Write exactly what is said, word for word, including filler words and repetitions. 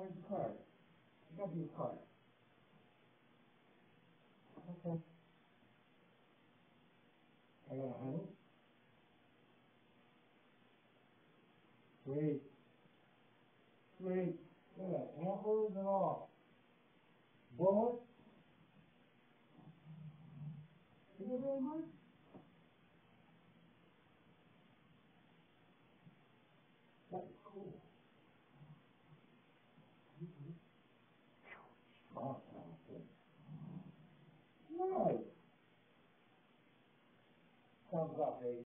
where's the card? You got your card. Okay. I got a hundred. Sweet. Sweet. Look at that. Antlers and all. Bullet. Is it very much? That's cool. Awesome. Nice. Thumbs up, baby.